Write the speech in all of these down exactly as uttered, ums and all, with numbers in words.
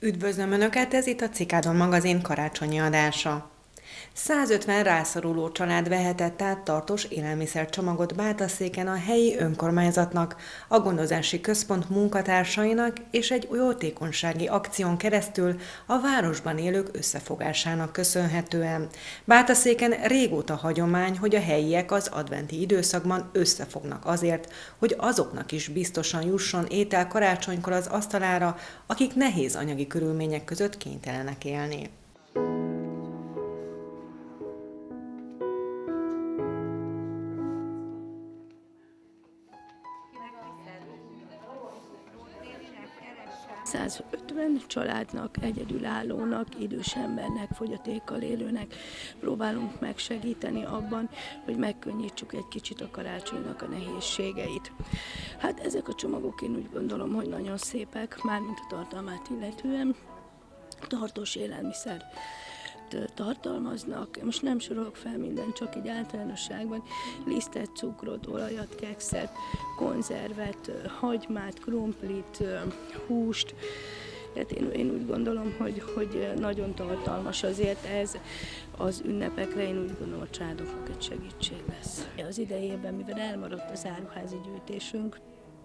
Üdvözlöm Önöket, ez itt a Cikádon magazin karácsonyi adása. százötven rászoruló család vehetett át tartós élelmiszercsomagot Bátaszéken a helyi önkormányzatnak, a gondozási központ munkatársainak és egy jótékonysági akción keresztül a városban élők összefogásának köszönhetően. Bátaszéken régóta hagyomány, hogy a helyiek az adventi időszakban összefognak azért, hogy azoknak is biztosan jusson étel karácsonykor az asztalára, akik nehéz anyagi körülmények között kénytelenek élni. százötven családnak, egyedülállónak, idős embernek, fogyatékkal élőnek próbálunk megsegíteni abban, hogy megkönnyítsük egy kicsit a karácsonynak a nehézségeit. Hát ezek a csomagok én úgy gondolom, hogy nagyon szépek, mármint a tartalmát illetően, tartós élelmiszer tartalmaznak. Most nem sorolok fel mindent, csak így általánosságban lisztet, cukrot, olajat, kekszet, konzervet, hagymát, krumplit, húst. Hát én, én úgy gondolom, hogy, hogy nagyon tartalmas azért ez az ünnepekre, én úgy gondolom, a családoknak egy segítség lesz. Az idejében, mivel elmaradt az áruházi gyűjtésünk,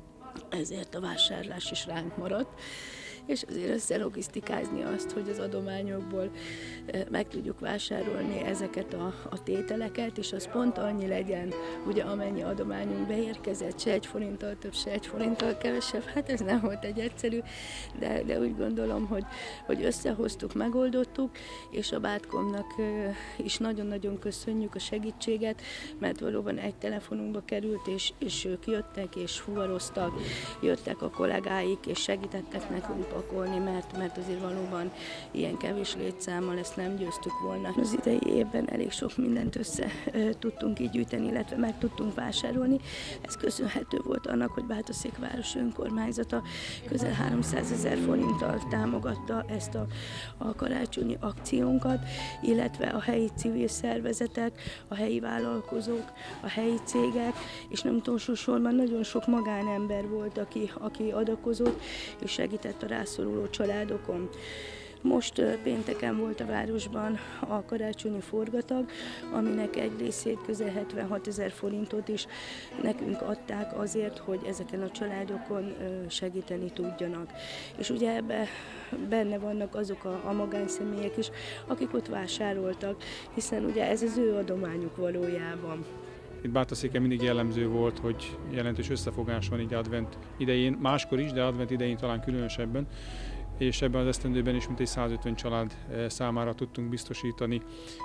ezért a vásárlás is ránk maradt, és azért összelogisztikázni azt, hogy az adományokból meg tudjuk vásárolni ezeket a, a tételeket, és az pont annyi legyen, ugye amennyi adományunk beérkezett, se egy forinttal több, se egy forinttal kevesebb, hát ez nem volt egy egyszerű, de, de úgy gondolom, hogy, hogy összehoztuk, megoldottuk, és a Bátkomnak is nagyon-nagyon köszönjük a segítséget, mert valóban egy telefonunkba került, és, és ők jöttek, és fuvaroztak, jöttek a kollégáik, és segítettek nekünk pakolni, mert, mert azért valóban ilyen kevés létszámmal ezt nem győztük volna. Az idei évben elég sok mindent össze e, tudtunk így gyűjteni, illetve meg tudtunk vásárolni. Ez köszönhető volt annak, hogy Bátaszék város önkormányzata közel háromszázezer forinttal támogatta ezt a, a karácsonyi akciónkat, illetve a helyi civil szervezetek, a helyi vállalkozók, a helyi cégek, és nem utolsó sorban nagyon sok magánember volt, aki, aki adakozott és segített a rászoruló családokon. Most pénteken volt a városban a karácsonyi forgatag, aminek egy részét közel hetvenhatezer forintot is nekünk adták azért, hogy ezeken a családokon segíteni tudjanak. És ugye ebbe benne vannak azok a, a magánszemélyek is, akik ott vásároltak, hiszen ugye ez az ő adományuk valójában. Itt Bátaszéken mindig jellemző volt, hogy jelentős összefogás van így advent idején, máskor is, de advent idején talán különösebben, és ebben az esztendőben is mintegy százötven család számára tudtunk biztosítani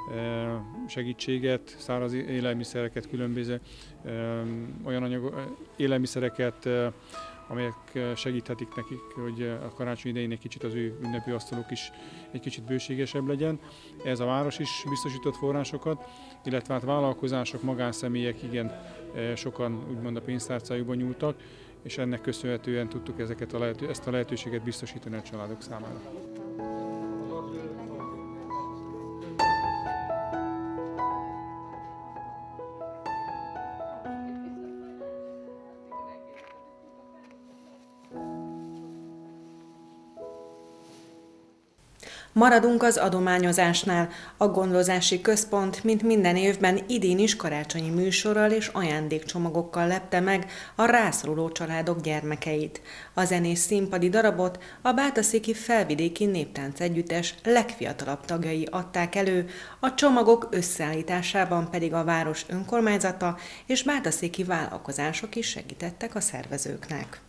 segítséget, száraz élelmiszereket, különböző olyan anyag, élelmiszereket, amelyek segíthetik nekik, hogy a karácsony idején egy kicsit az ő ünnepi asztaluk is egy kicsit bőségesebb legyen. Ez a város is biztosított forrásokat, illetve hát vállalkozások, magánszemélyek igen sokan úgymond a pénztárcájukban nyúltak, és ennek köszönhetően tudtuk ezeket a lehető, ezt a lehetőséget biztosítani a családok számára. Maradunk az adományozásnál. A gondozási központ, mint minden évben, idén is karácsonyi műsorral és ajándékcsomagokkal lepte meg a rászoruló családok gyermekeit. A zenés színpadi darabot a Bátaszéki Felvidéki Néptánc Együttes legfiatalabb tagjai adták elő, a csomagok összeállításában pedig a város önkormányzata és bátaszéki vállalkozások is segítettek a szervezőknek.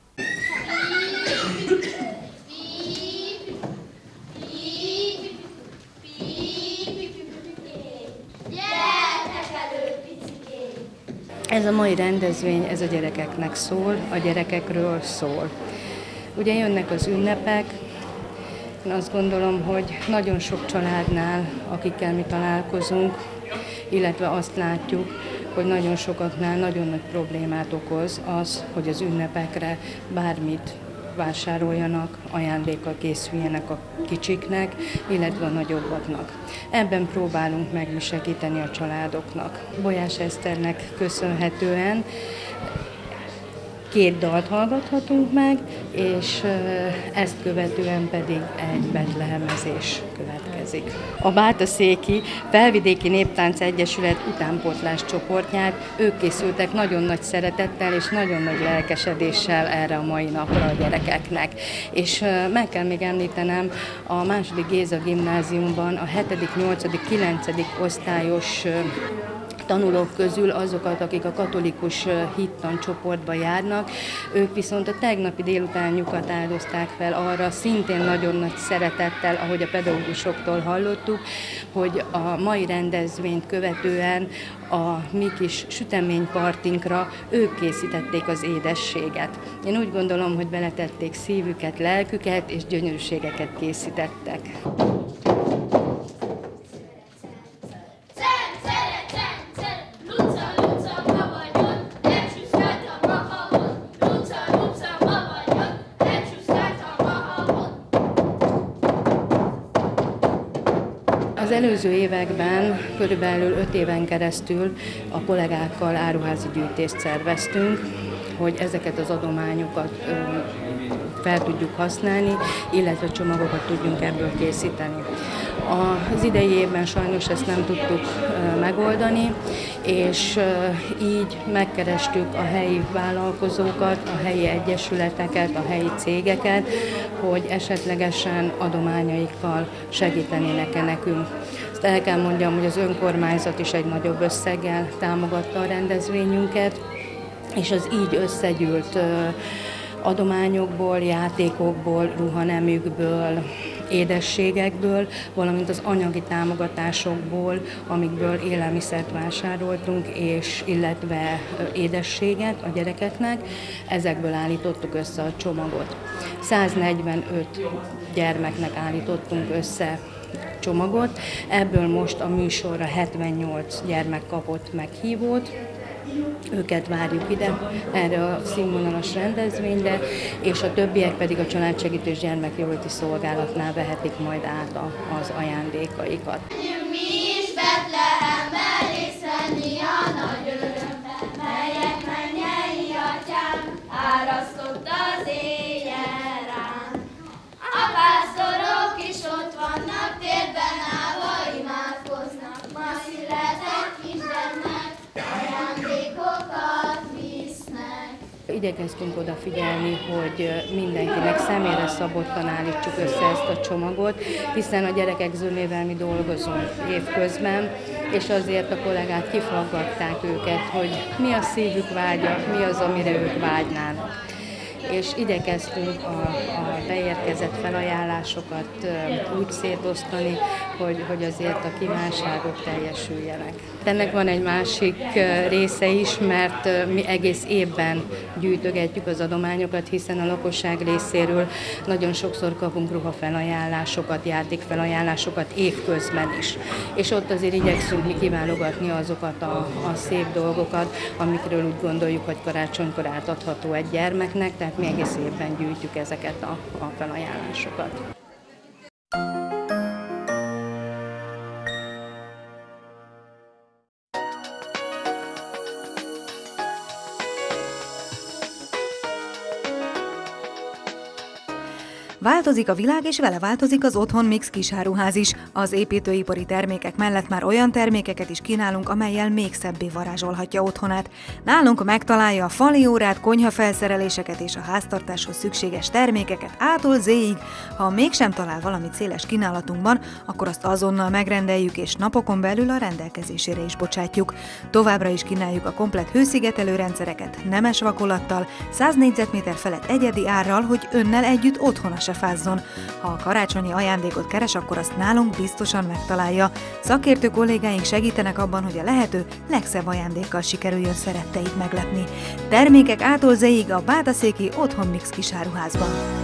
Ez a mai rendezvény, ez a gyerekeknek szól, a gyerekekről szól. Ugye jönnek az ünnepek, én azt gondolom, hogy nagyon sok családnál, akikkel mi találkozunk, illetve azt látjuk, hogy nagyon sokaknál nagyon nagy problémát okoz az, hogy az ünnepekre bármit vásároljanak, ajándékkal készüljenek a kicsiknek, illetve a nagyobbaknak. Ebben próbálunk meg mi segíteni a családoknak. Bolyás Eszternek köszönhetően két dalt hallgathatunk meg, és ezt követően pedig egy betlehemezés következik. A Bátaszéki Felvidéki Néptánc Egyesület utánpótlás csoportját ők készültek nagyon nagy szeretettel és nagyon nagy lelkesedéssel erre a mai napra a gyerekeknek. És meg kell még említenem, a második Géza gimnáziumban a hetedik, nyolcadik, kilencedik osztályos tanulók közül azokat, akik a katolikus hittan csoportba járnak, ők viszont a tegnapi délutánjukat áldozták fel arra, szintén nagyon nagy szeretettel, ahogy a pedagógusoktól hallottuk, hogy a mai rendezvényt követően a mi kis süteménypartinkra ők készítették az édességet. Én úgy gondolom, hogy beletették szívüket, lelküket és gyönyörűségeket készítettek. Az előző években, körülbelül öt éven keresztül a kollégákkal áruházi gyűjtést szerveztünk, hogy ezeket az adományokat fel tudjuk használni, illetve csomagokat tudjunk ebből készíteni. Az idei évben sajnos ezt nem tudtuk megoldani, és így megkerestük a helyi vállalkozókat, a helyi egyesületeket, a helyi cégeket, hogy esetlegesen adományaikkal segítenének-e nekünk. Ezt el kell mondjam, hogy az önkormányzat is egy nagyobb összeggel támogatta a rendezvényünket, és az így összegyűlt adományokból, játékokból, ruhanemükből, édességekből, valamint az anyagi támogatásokból, amikből élelmiszert vásároltunk, és illetve édességet a gyerekeknek, ezekből állítottuk össze a csomagot. száznegyvenöt gyermeknek állítottunk össze csomagot, ebből most a műsorra hetvennyolc gyermek kapott meghívót. Őket várjuk ide, erre a színvonalas rendezvényre, és a többiek pedig a Családsegítő és Gyermekjóléti Szolgálatnál vehetik majd át a, az ajándékaikat. Mi is Betlehembe részt venni a nagy örömbe, melyek mennyei atyám árasztott az éjjel rám. A pásztorok is ott vannak, térben állva imádkoznak, ma született kisgyermek, ajándékokat visznek. Igyekeztünk odafigyelni, hogy mindenkinek személyre szabottan állítsuk össze ezt a csomagot, hiszen a gyerekek zömével mi dolgozunk évközben, és azért a kollégák kifaggatták őket, hogy mi a szívük vágya, mi az, amire ők vágynának. És igyekeztünk a, a beérkezett felajánlásokat úgy szétosztani, hogy, hogy azért a kívánságok teljesüljenek. Ennek van egy másik része is, mert mi egész évben gyűjtögetjük az adományokat, hiszen a lakosság részéről nagyon sokszor kapunk ruhafelajánlásokat, játékfelajánlásokat évközben is. És ott azért igyekszünk mi kiválogatni azokat a, a szép dolgokat, amikről úgy gondoljuk, hogy karácsonykor átadható egy gyermeknek, tehát mi egész évben gyűjtjük ezeket a, a felajánlásokat. Változik a világ, és vele változik az Otthon Mix kisáruház is. Az építőipari termékek mellett már olyan termékeket is kínálunk, amellyel még szebbé varázsolhatja otthonát. Nálunk megtalálja a fali órát, konyhafelszereléseket és a háztartáshoz szükséges termékeket A-tól Z-ig. Ha mégsem talál valamit széles kínálatunkban, akkor azt azonnal megrendeljük, és napokon belül a rendelkezésére is bocsátjuk. Továbbra is kínáljuk a komplett hőszigetelő rendszereket nemes vakolattal, száz négyzetméter felett egyedi árral, hogy önnel együtt otthona se fázzon. Ha a karácsonyi ajándékot keres, akkor azt nálunk biztosan megtalálja. Szakértő kollégáink segítenek abban, hogy a lehető legszebb ajándékkal sikerüljön szeretteit meglepni. Termékek A-tól Z-ig a Bátaszéki Otthon Mix kisáruházban.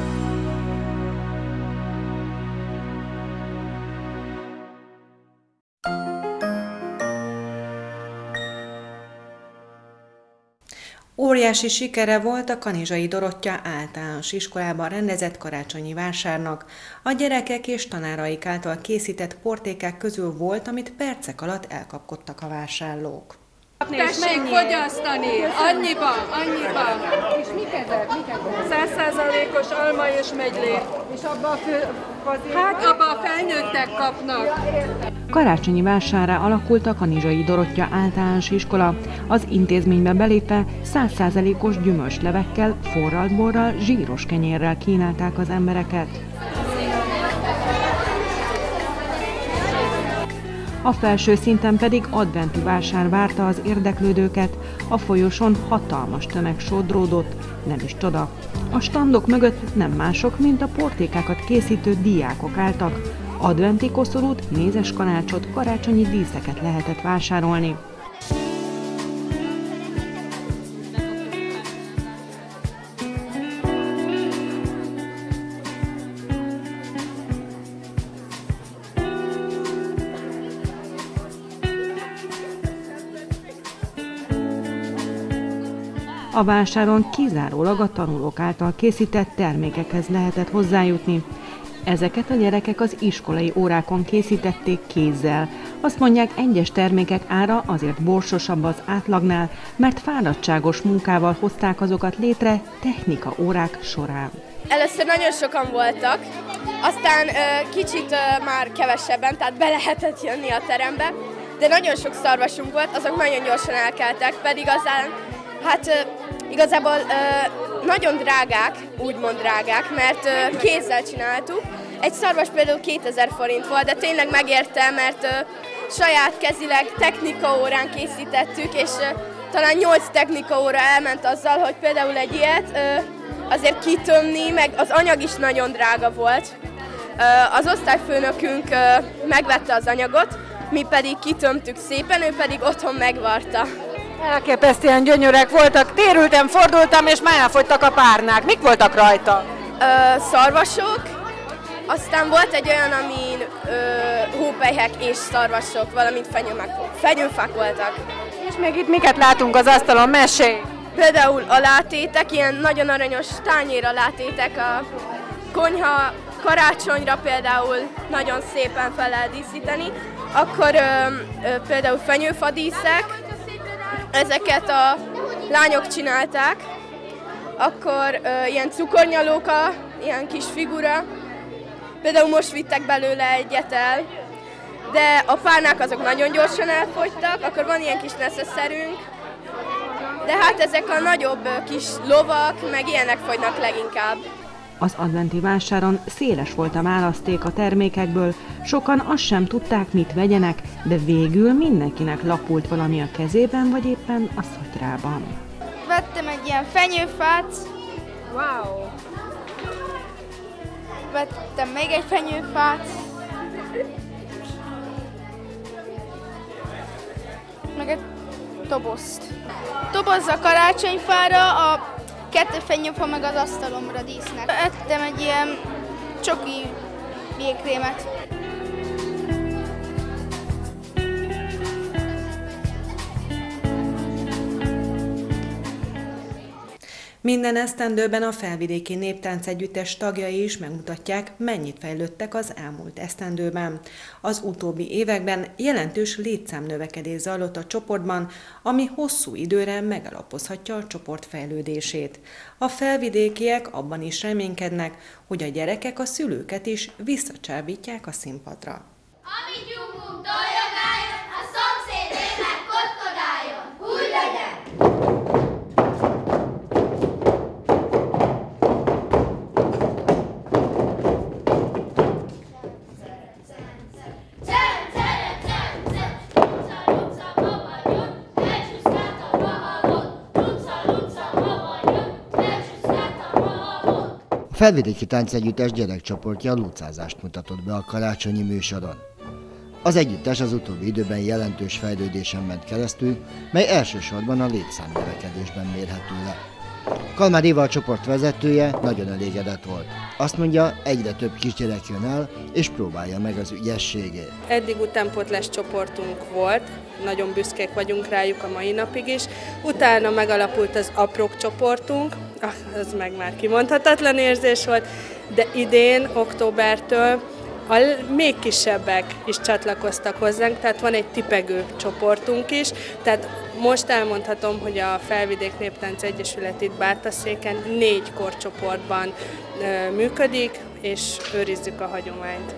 Óriási sikere volt a Kanizsai Dorottya Általános Iskolában rendezett karácsonyi vásárnak. A gyerekek és tanáraik által készített portékák közül volt, amit percek alatt elkapkodtak a vásárlók. Tessék fogyasztani, annyiba, annyiba. És mik ezek? Száz százalékos alma és megylé. És abba a fő... Hát abba a felnőttek kapnak. Karácsonyi vásárrá alakult a Kanizsai Dorottya Általános Iskola. Az intézménybe belépve száz százalékos gyümölcslevekkel, forralt borral, zsíros kenyérrel kínálták az embereket. A felső szinten pedig adventi vásár várta az érdeklődőket, a folyosón hatalmas tömeg sodródott, nem is csoda. A standok mögött nem mások, mint a portékákat készítő diákok álltak. Adventi koszorút, mézes kanácsot, karácsonyi díszeket lehetett vásárolni. A vásáron kizárólag a tanulók által készített termékekhez lehetett hozzájutni. Ezeket a gyerekek az iskolai órákon készítették kézzel. Azt mondják, egyes termékek ára azért borsosabb az átlagnál, mert fáradtságos munkával hozták azokat létre technika órák során. Először nagyon sokan voltak, aztán ö, kicsit ö, már kevesebben, tehát be lehetett jönni a terembe, de nagyon sok szarvasunk volt, azok nagyon gyorsan elkeltek, pedig aztán, hát ö, igazából ö, nagyon drágák, úgymond drágák, mert ö, kézzel csináltuk. Egy szarvas például kétezer forint volt, de tényleg megérte, mert ö, saját kezileg technikaórán készítettük, és ö, talán nyolc technikaóra elment azzal, hogy például egy ilyet ö, azért kitömni, meg az anyag is nagyon drága volt. Ö, az osztályfőnökünk ö, megvette az anyagot, mi pedig kitömtük szépen, ő pedig otthon megvarta. Elképesztően gyönyörek voltak, térültem, fordultam, és már elfogytak a párnák. Mik voltak rajta? Ö, szarvasok, aztán volt egy olyan, amin ö, hópelyhek és szarvasok, valamint fenyőfák voltak. És még itt miket látunk az asztalon? Mesélj! Például a látétek, ilyen nagyon aranyos tányér látétek, a konyha karácsonyra például nagyon szépen fel lehet díszíteni. Akkor ö, ö, például fenyőfadíszek, ezeket a lányok csinálták, akkor ö, ilyen cukornyalóka, ilyen kis figura, például most vittek belőle egyet el, de a párnák azok nagyon gyorsan elfogytak, akkor van ilyen kis neszeszerünk, de hát ezek a nagyobb ö, kis lovak, meg ilyenek fogynak leginkább. Az adventi vásáron széles volt a választék a termékekből, sokan azt sem tudták, mit vegyenek, de végül mindenkinek lapult valami a kezében, vagy éppen a szatyrában. Vettem egy ilyen fenyőfát. Wow! Vettem még egy fenyőfát. Meg egy dobozt. Doboz a karácsonyfára, a kettő fenyőfa meg az asztalomra dísznek. Ettem egy ilyen csoki jégkrémet. Minden esztendőben a Felvidéki Néptánc Együttes tagjai is megmutatják, mennyit fejlődtek az elmúlt esztendőben. Az utóbbi években jelentős létszámnövekedés zajlott a csoportban, ami hosszú időre megalapozhatja a csoport fejlődését. A felvidékiek abban is reménykednek, hogy a gyerekek a szülőket is visszacsábítják a színpadra. Ami tyúkunk toljogáljon, a szomszédé meg kotkodáljon. Úgy legyen! A Felvidéki Táncegyüttes gyerekcsoportja lucázást mutatott be a karácsonyi műsoron. Az együttes az utóbbi időben jelentős fejlődésen ment keresztül, mely elsősorban a létszámnövekedésben mérhető le. Kalmár Éva, a csoport vezetője, nagyon elégedett volt. Azt mondja, egyre több kisgyerek jön el, és próbálja meg az ügyességét. Eddig utánpótlás csoportunk volt, nagyon büszkék vagyunk rájuk a mai napig is. Utána megalapult az aprók csoportunk, az meg már kimondhatatlan érzés volt, de idén, októbertől a még kisebbek is csatlakoztak hozzánk, tehát van egy tipegő csoportunk is, tehát Most elmondhatom, hogy a Felvidék Néptánc Egyesület itt Bártaszéken négy korcsoportban működik, és őrizzük a hagyományt.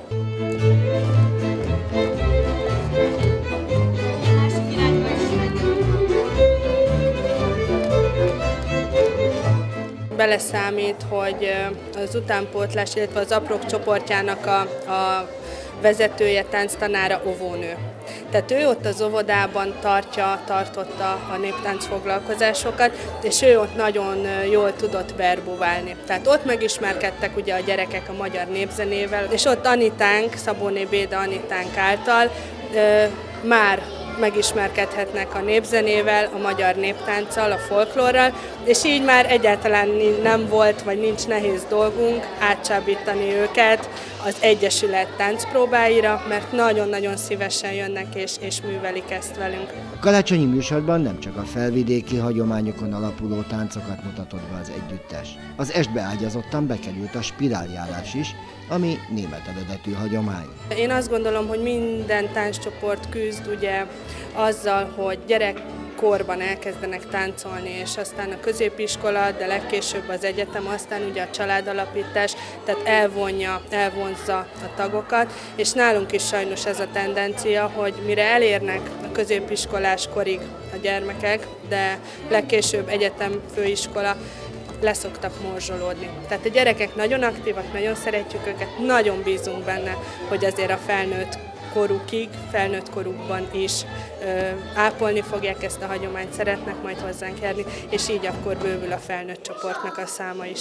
Beleszámít, hogy az utánpótlás, illetve az aprók csoportjának a, a vezetője, tánctanára óvónő. Tehát ő ott az óvodában tartja, tartotta a néptánc foglalkozásokat, és ő ott nagyon jól tudott verbuválni. Tehát ott megismerkedtek ugye a gyerekek a magyar népzenével, és ott Anitánk, Szabóné Béda Anitánk által ö, már megismerkedhetnek a népzenével, a magyar néptánccal, a folklórral, és így már egyáltalán nem volt, vagy nincs nehéz dolgunk átcsábítani őket az Egyesület táncpróbáira, mert nagyon-nagyon szívesen jönnek és, és művelik ezt velünk. A karácsonyi műsorban nem csak a felvidéki hagyományokon alapuló táncokat mutatott be az együttes. Az estbe ágyazottan bekerült a spiráljárás is, ami német eredetű hagyomány. Én azt gondolom, hogy minden tánccsoport küzd ugye azzal, hogy gyerekkorban elkezdenek táncolni, és aztán a középiskola, de legkésőbb az egyetem, aztán ugye a családalapítás, tehát elvonja, elvonzza a tagokat, és nálunk is sajnos ez a tendencia, hogy mire elérnek a középiskolás korig a gyermekek, de legkésőbb egyetem, főiskola, leszoktak morzsolódni. Tehát a gyerekek nagyon aktívak, nagyon szeretjük őket, nagyon bízunk benne, hogy azért a felnőtt korukig, felnőtt korukban is ö, ápolni fogják ezt a hagyományt, szeretnek majd hozzánk járni, és így akkor bővül a felnőtt csoportnak a száma is.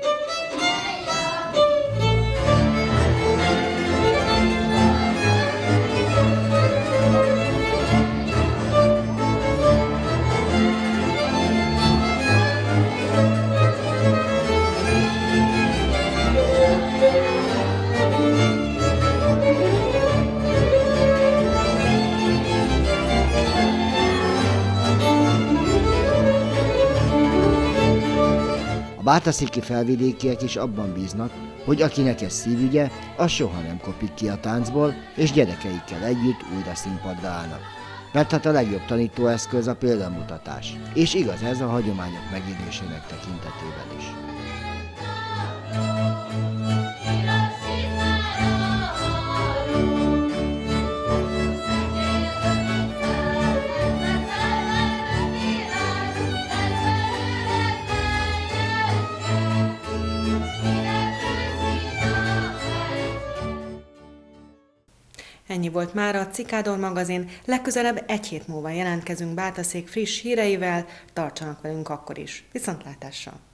A bártaszéki felvidékiek is abban bíznak, hogy akinek ez szívügye, az soha nem kopik ki a táncból, és gyerekeikkel együtt újra színpadra állnak. Mert hát a legjobb tanítóeszköz a példamutatás, és igaz ez a hagyományok megélésének tekintetében is. Ennyi volt már a Cikádor magazin, legközelebb egy hét múlva jelentkezünk Bártaszék friss híreivel, tartsanak velünk akkor is. Viszontlátásra!